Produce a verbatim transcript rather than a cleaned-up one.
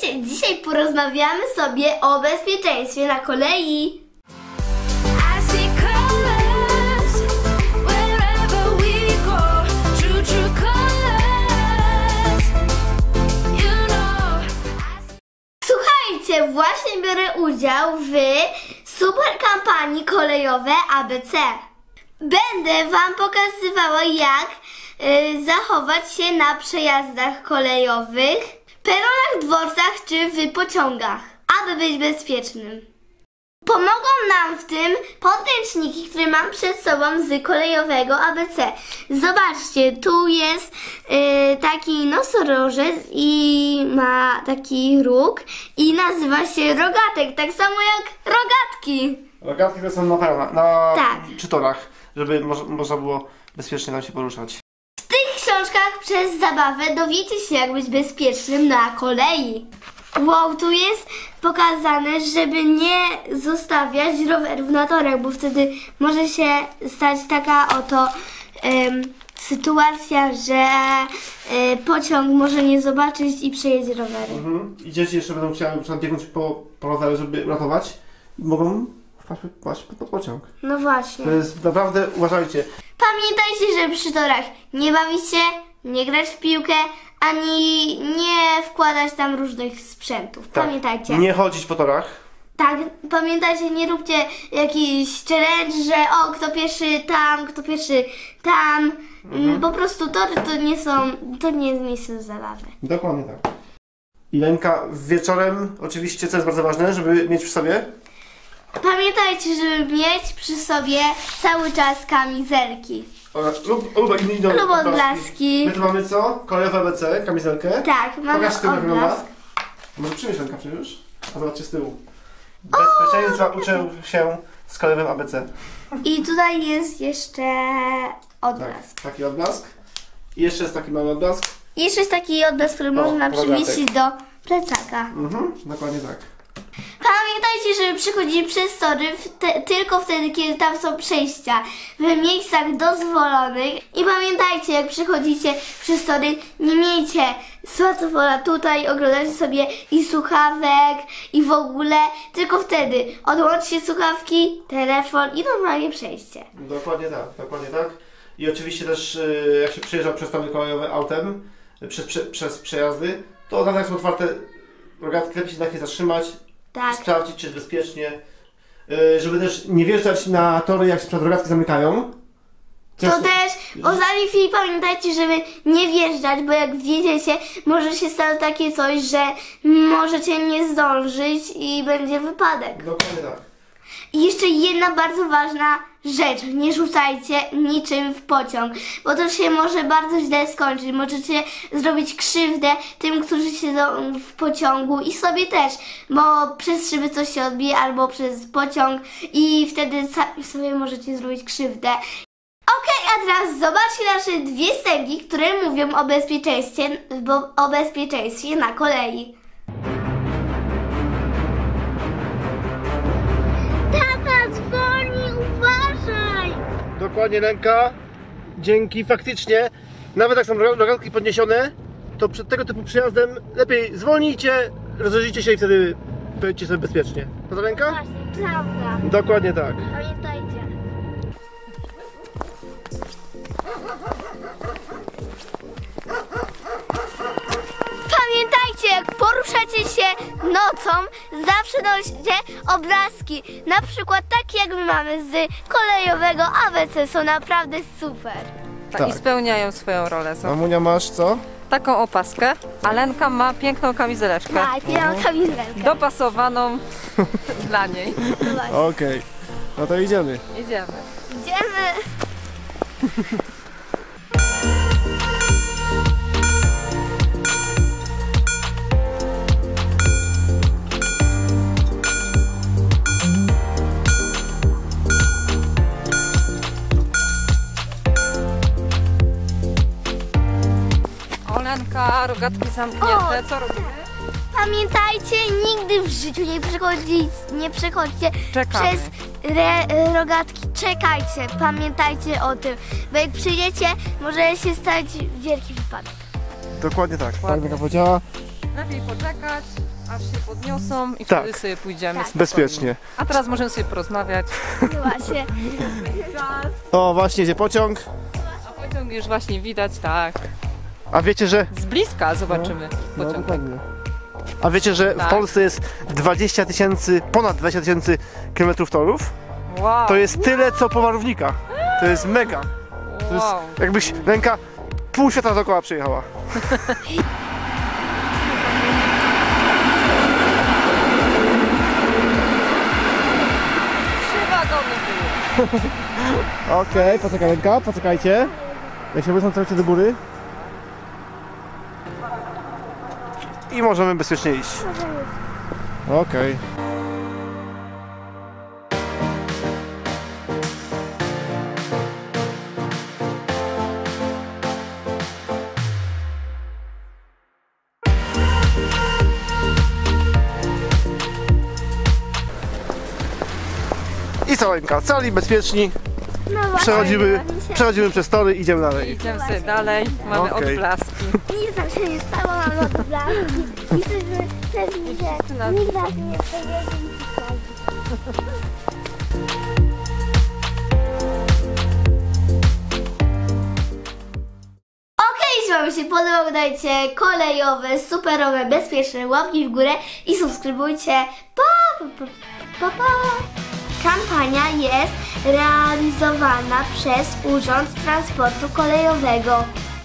Słuchajcie, dzisiaj porozmawiamy sobie o bezpieczeństwie na kolei. Słuchajcie, właśnie biorę udział w super kampanii kolejowej A B C. Będę wam pokazywała, jak y, zachować się na przejazdach kolejowych, peronach, dworcach czy w pociągach, aby być bezpiecznym. Pomogą nam w tym podręczniki, które mam przed sobą z kolejowego A B C. Zobaczcie, tu jest y, taki nosorożec i ma taki róg i nazywa się rogatek, tak samo jak rogatki. Rogatki to są na pełna, na tak. przy torach, żeby mo można było bezpiecznie tam się poruszać. W tych książkach przez zabawę dowiecie się, jak być bezpiecznym na kolei. Wow, tu jest pokazane, żeby nie zostawiać rowerów na torach, bo wtedy może się stać taka oto um, sytuacja, że um, pociąg może nie zobaczyć i przejedzie rowery. Mhm. I dzieci jeszcze będą chciały biegnąć po, po rowery, żeby ratować, mogą wpaść pod, pod pociąg. No właśnie. To jest naprawdę, uważajcie. Pamiętajcie, że przy torach nie bawić się, nie grać w piłkę, ani nie wkładać tam różnych sprzętów. Tak. Pamiętajcie. Nie chodzić po torach. Tak, pamiętajcie, nie róbcie jakiś challenge, że o, kto pierwszy tam, kto pierwszy tam. Mhm. Po prostu tory to nie są, to nie jest miejsce do zabawy. Dokładnie tak. I Lenka, wieczorem oczywiście, co jest bardzo ważne, żeby mieć przy sobie? Pamiętajcie, żeby mieć przy sobie cały czas kamizelki. Lub, lub, lub, lub odblaski. My tu mamy co? Kolejowe A B C, kamizelkę. Tak, mamy Pokaż z tyłu, jak wygląda. odblask. Może przynieść Lenka przecież? A zobaczcie z tyłu. Bezpieczeństwa uczył się z kolejowym A B C. I tutaj jest jeszcze odblask. Tak, taki odblask. I jeszcze jest taki mały odblask. I jeszcze jest taki odblask, który O, można rogatek. przywiesić do plecaka. Mhm, dokładnie tak. Pamiętajcie, żeby przychodzić przez tory te, tylko wtedy, kiedy tam są przejścia, w miejscach dozwolonych. I pamiętajcie, jak przychodzicie przez tory, nie miejcie smartfona tutaj, oglądajcie sobie i słuchawek i w ogóle, tylko wtedy odłączcie słuchawki, telefon i normalnie przejście. Dokładnie tak, dokładnie tak. I oczywiście też jak się przejeżdża przez tory kolejowe autem, przez, prze, przez przejazdy, to nawet jak są otwarte rogatki, lepiej się na chwilę zatrzymać. Tak. Sprawdzić, czy jest bezpiecznie, yy, żeby też nie wjeżdżać na tory, jak się przed rogatki zamykają. To Często... też ostatniej chwili pamiętajcie, żeby nie wjeżdżać, bo jak wjedziecie, może się stać takie coś, że możecie nie zdążyć i będzie wypadek. Dokładnie tak. I jeszcze jedna bardzo ważna rzecz, nie rzucajcie niczym w pociąg, bo to się może bardzo źle skończyć. Możecie zrobić krzywdę tym, którzy siedzą w pociągu i sobie też, bo przez szyby coś się odbije albo przez pociąg i wtedy sami sobie możecie zrobić krzywdę. Okej, a teraz zobaczcie nasze dwie scenki, które mówią o bezpieczeństwie, bo, o bezpieczeństwie na kolei. Tata dzwoni, uważaj! Dokładnie, Lenka. Dzięki, faktycznie, nawet jak są rogatki podniesione, to przed tego typu przyjazdem lepiej zwolnijcie, rozejrzyjcie się i wtedy pojedźcie sobie bezpiecznie. Prawda, Lenka? Właśnie, prawda. Dokładnie tak. Pamiętajcie. Pamiętajcie, jak poruszacie się nocą, zawsze noście obrazki. Na przykład takie, jak my mamy z kolejowego A B C, są naprawdę super. Tak, Tak. i spełniają swoją rolę. Są. Mamunia, masz co? Taką opaskę, a Lenka ma piękną kamizeleczkę. Tak, ja mam kamizelkę. Dopasowaną dla niej. Okej, okay. No to idziemy. Idziemy. Idziemy. Lenka, rogatki zamknięte. Co robimy? Pamiętajcie, nigdy w życiu nie przechodzić, nie przechodźcie Czekamy. przez re, rogatki. Czekajcie, pamiętajcie o tym, bo jak przyjdziecie, może się stać wielki wypadek. Dokładnie tak. Ładnie. Tak, Lenka powiedziała. Lepiej poczekać. Aż się podniosą i Tak. wtedy sobie pójdziemy spokojnie. Bezpiecznie. A teraz możemy sobie porozmawiać. Właśnie. O, właśnie jedzie pociąg. A pociąg już właśnie widać, tak. A wiecie, że... Z bliska zobaczymy No, pociąg. dokładnie. A wiecie, że w Tak. Polsce jest dwadzieścia tysięcy, ponad dwadzieścia tysięcy kilometrów torów? Wow. To jest tyle, co Powarownika. To jest mega. To jest, wow. jakbyś ręka pół świata dookoła przejechała. Trzy wagony były. Okej, okay, poczekaj ręka, poczekajcie. Jak się wysłą całkiem do góry. I możemy bezpiecznie iść. Okej. Okay. I co ręka, cali, bezpieczni. No właśnie. Przechodzimy, mi się- przechodzimy przez tory, idziemy dalej. Idziemy sobie dalej, mamy Okej. odblaski. Nic nam się nie stało, mamy odblaski. Jesteśmy pewni, że nas nikt nas nie przejedzie i Okej, jeśli wam się podobał, dajcie kolejowe, superowe, bezpieczne łapki w górę i subskrybujcie. Pa, pa, pa, pa, pa. Kampania jest realizowana przez Urząd Transportu Kolejowego.